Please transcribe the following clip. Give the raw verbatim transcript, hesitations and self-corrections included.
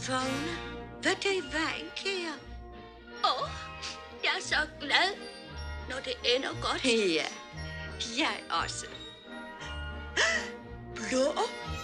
Vågne. Hvad er det i vejen, kære? Åh, oh, jeg er så glad, når det ender godt. Ja, jeg også. Blå